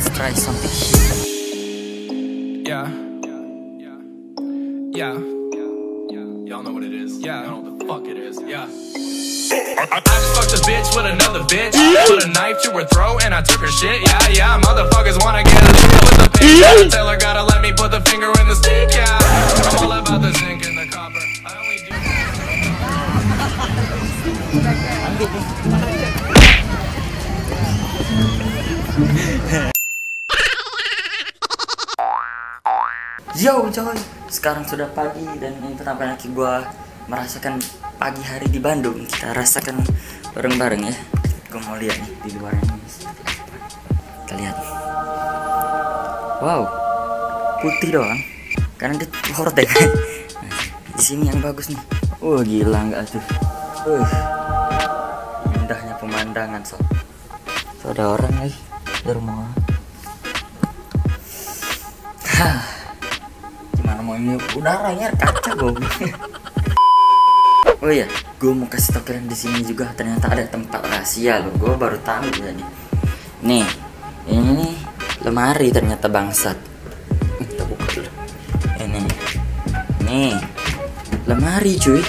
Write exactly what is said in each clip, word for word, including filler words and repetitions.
Let's try something here. Yeah. Yeah. Y'all know what it is. Yeah. Y'all know what the fuck it is. Yeah. I, I just fucked a bitch with another bitch. Put a knife to her throat and I took her shit. Yeah, yeah. Motherfuckers wanna get lit with the pink. Taylor gotta let me put the finger in the stick. Yeah. I'm all about the zinc and the copper. I only do. Yo coy, sekarang sudah pagi dan ini pertama kali gue merasakan pagi hari di Bandung. Kita rasakan bareng-bareng ya. Gue mau lihat nih di luar ini. Kita lihat. Wow, putih doang. Karena dia hordeng. Nah, di sini yang bagus nih. Oh gila nggak tuh. Uh, indahnya pemandangan sob. So, ada orang lagi di rumah. Hah. Mau ini udaranya kaca goblok. Oh iya, gue mau kasih tau kalian di sini juga ternyata ada tempat rahasia loh. Gue baru tahu ya nih. Nih, ini nih lemari ternyata bangsat. Kita buka dulu. Ini, nih lemari cuy.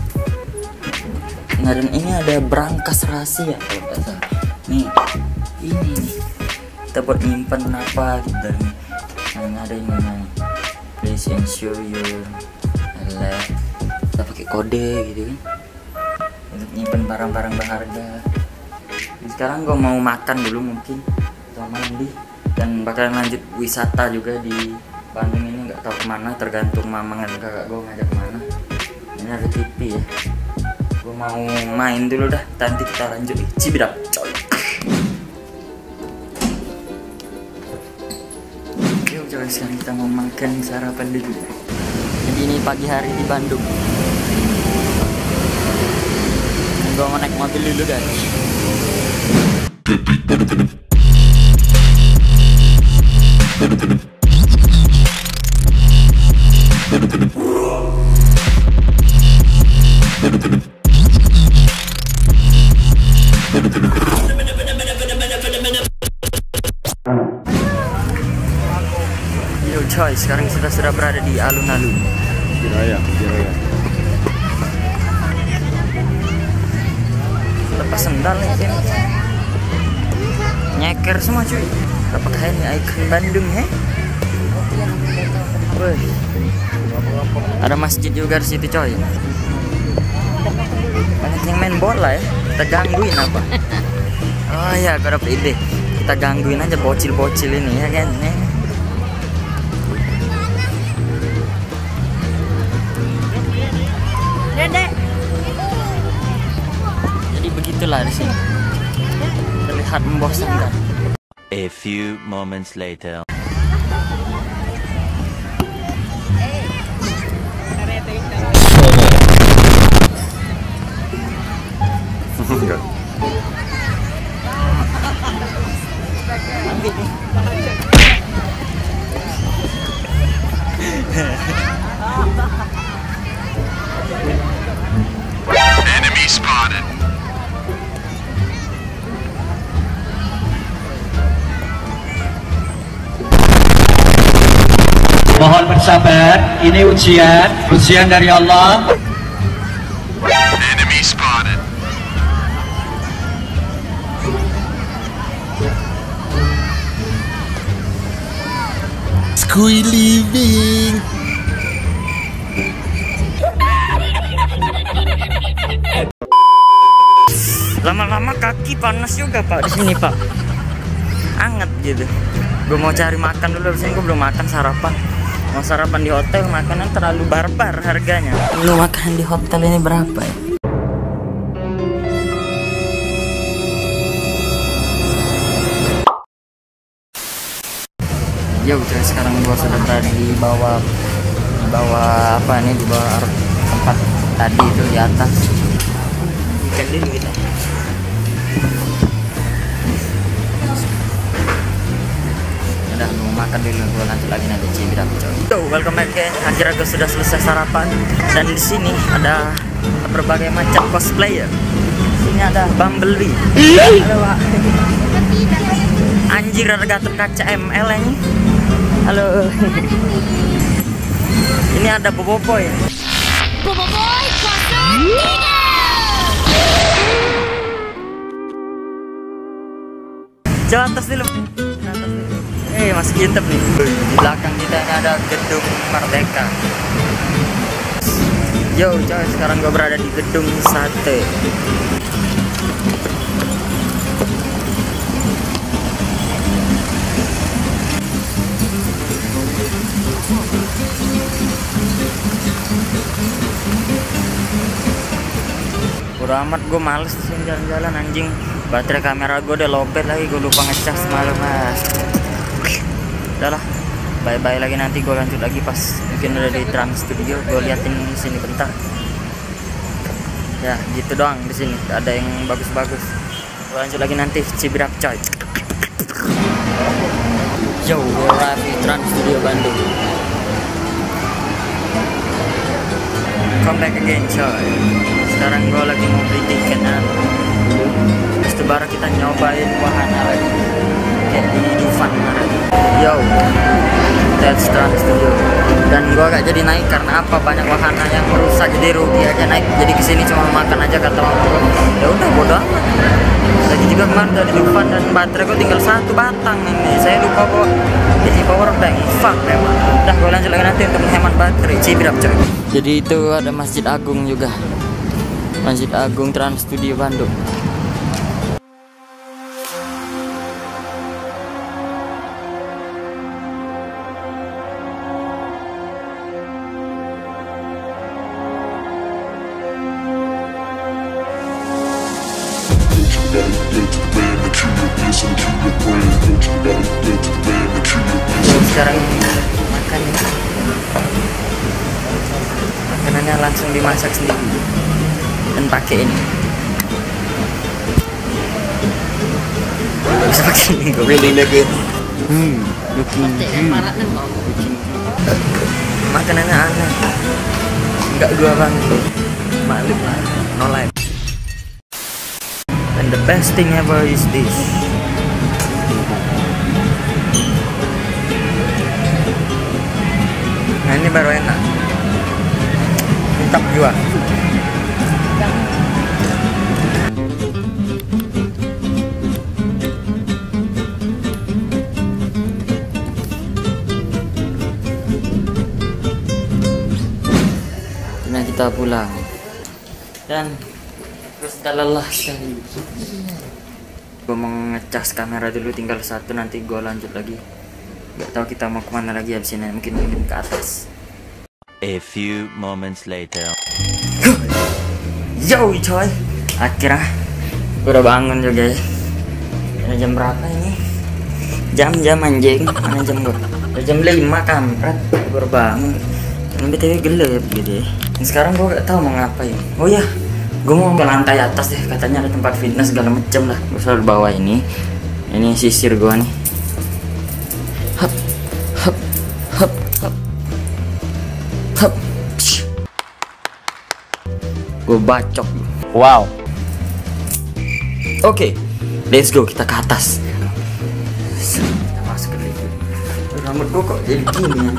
Nah dan ini ada berangkas rahasia kalau nggak salah. Nih, ini nih kita buat nyimpen apa gitu nih. Nah ada ini nih. Please ensure your alert. Kita pakai kode gitu kan untuk nyimpen barang-barang berharga. Jadi sekarang gue mau makan dulu mungkin atau mandi dan bakalan lanjut wisata juga di Bandung ini, nggak tahu kemana, tergantung mama dan kakak gue ngajak kemana. Ini ada T V ya. Gue mau main dulu dah, nanti kita lanjut di Cibidak coy. Coba sekarang kita mau makan sarapan dulu. Jadi ini pagi hari di Bandung. Gue mau naik mobil dulu guys. Coy, sekarang kita sudah berada di alun-alun Jiraya, Jiraya. Lepas sendal nih kan. Nyeker semua cuy. Kita pakai ini ikon Bandung he. Wih. Ada masjid juga di situ coy. Banyak yang main bola ya. Kita gangguin apa? Oh ya, gue dapet ide. Kita gangguin aja bocil-bocil ini ya kan. Dedek. Jadi begitulah di sini. Terlihat membosankan. A few moments later. Enggak. Enemy spotted. Mohon bersabar, ini ujian, ujian dari Allah. Enemy spotted. Squid living. Lama-lama kaki panas juga pak di sini pak, anget gitu. Gue mau cari makan dulu, abis ini gue belum makan sarapan. Mau sarapan di hotel, makanan terlalu barbar harganya. Lu makan di hotel ini berapa ya? Yo, jadi sekarang gue sudah berada di bawah, di bawah apa nih, di bawah tempat tadi itu di atas. Ikan dulu kita. Udah mau makan dulu, gue lanjut lagi nanti Cibidak coy. Yo, welcome back ya. Akhirnya gue sudah selesai sarapan dan di sini ada berbagai macam cosplayer. Di sini ada Bumblebee. Halo, Pak. Anjir, harga terkaca M L ini. Halo. Ini ada Boboiboy. Boboiboy kosong tiga. Coba atas dulu. Eh, masih YouTube nih. Di belakang kita ini ada gedung Merdeka. Yo, coy, sekarang gua berada di gedung sate. Udah amat, gue males sih jalan-jalan anjing. Baterai kamera gue udah lowbat lagi, gue lupa ngecas semalam mas. Udah lah, bye-bye lagi, nanti gue lanjut lagi pas mungkin udah di Trans Studio. Gue liatin sini bentar. Ya gitu doang di sini, gak ada yang bagus-bagus. Gue lanjut lagi nanti Cibirak coy. Yo, gue live di Trans Studio Bandung. Come back again coy. Sekarang gue lagi mau beli tiket kan. Terus itu baru kita nyobain wahana lagi kayak di Dufan kemarin. Yo, that's Trans Studio. Dan gue gak jadi naik karena apa? Banyak wahana yang merusak, jadi rugi aja naik. Jadi kesini cuma makan aja kata mama gue. Ya udah bodo amat. Lagi juga kemarin udah di Dufan dan baterai gue tinggal satu batang ini. Saya lupa bawa jadi power bank. Fuck memang. Udah gue lanjut lagi nanti untuk menghemat baterai. Cibirak coy. Jadi itu ada Masjid Agung juga. Masjid Agung Trans Studio Bandung. Sekarang makan ya. Makanannya langsung dimasak sendiri dan pakai ini. Bisa pakai ini gue beli lagi. Hmm, looking good. Makanannya aneh. Enggak gua banget. Maklum lah, no life. And the best thing ever is this. Nah ini baru enak. Mantap juga. Nah kita pulang dan terus udah lelah sekali. Gue mau ngecas kamera dulu, tinggal satu, nanti gue lanjut lagi. Gak tahu kita mau kemana lagi habis ini, mungkin mungkin ke atas. A few moments later. Yo coy, akhirnya gue udah bangun juga ya. Ini jam berapa ini? Jam-jam anjing, mana jam gue? Udah jam lima kampret, gue udah bangun. Tapi B T W gelap gitu ya. Dan sekarang gue gak tahu mau ngapain. Oh ya, gue mau ke lantai atas deh, katanya ada tempat fitness segala macam lah. Gue selalu bawa ini. Ini sisir gue nih. Hup, hup, hup, hup, hup. Gue bacok. Wow. Oke, okay, let's go, kita ke atas. Kita masuk ke lift. Rambut gue kok jadi gini ya.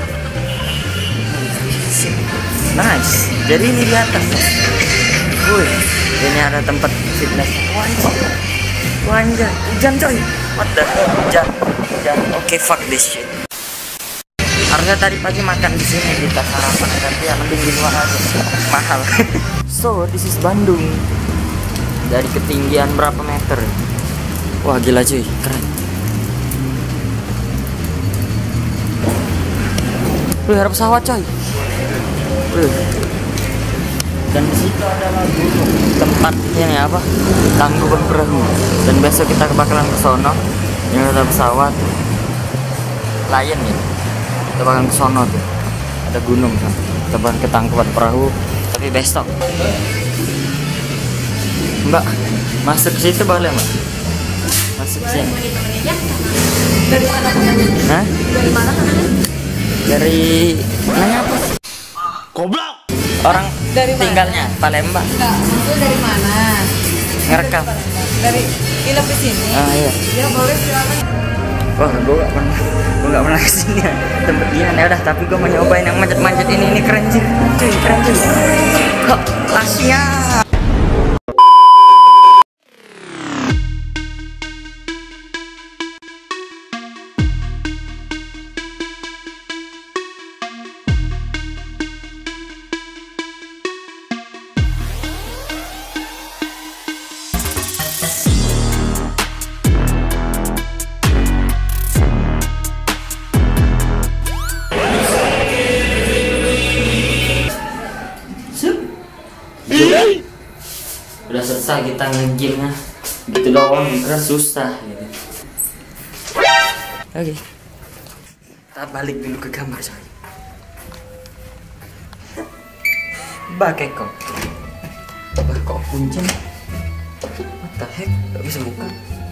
Nice. Jadi ini di atas. Wih, ini ada tempat fitness. Wajah. Wajah. Hujan coy. What the hell? Hujan. Hujan. Oke, okay, fuck this shit. Harusnya tadi pagi makan di sini, kita sarapan, tapi ya mending di luar aja. Mahal. So, this is Bandung. Dari ketinggian berapa meter? Wah, gila cuy, keren. Wih, ada pesawat coy. Wih. Dan di situ adalah gunung, tempat ini apa? Tangkuban Perahu. Dan besok kita bakalan ke sono. Ini ada pesawat Lion ya. Kita bakalan ke sono tuh. Ada gunung kan. Kita bakalan ke Tangkuban Perahu. Tapi besok. Mbak, masuk ke situ boleh mbak? Masuk ke sini. Dari mana temannya? Hah? Dari mana temannya? Dari nanya apa? Goblok. Orang Dari mana? tinggalnya Palembang. Enggak, maksudnya dari mana? ngerekam. Dari nginep di sini. Ah iya. Ya boleh silakan. Wah, gue gak pernah, gue gak pernah kesini ya. Tempat gini ya udah, tapi gue mau nyobain yang manjat-manjat ini, ini keren sih, cuy, keren cuy. Kok lasnya? Udah selesai kita nge-gymnya, gitu doang, kira susah gitu. Oke, kita balik dulu ke kamar coy. Pakai kok, bah kok kuncen, what the heck, gak bisa buka.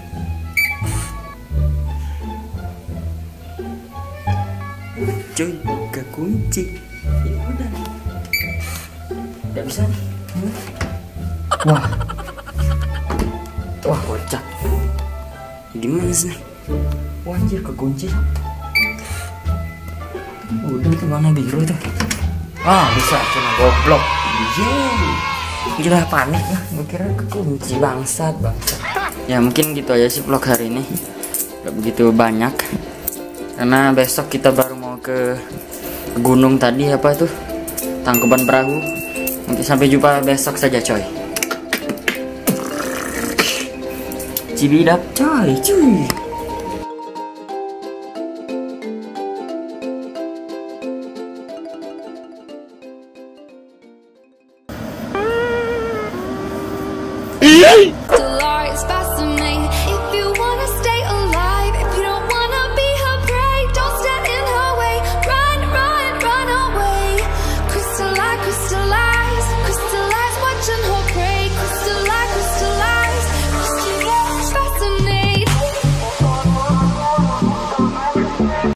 Cuy, gak kunci, ini udah, gak bisa. Wah, wah kocak. Gimana sih? Wah anjir kekunci. Udah tuh warna biru tuh. Ah bisa, cuma goblok. Yeay. Gila panik lah, gue kira kekunci bangsat bangsat. Ya mungkin gitu aja sih vlog hari ini. Gak begitu banyak. Karena besok kita baru mau ke gunung tadi apa tuh? Tangkuban Perahu. Mungkin sampai jumpa besok saja coy. Cibidak coy, cuy.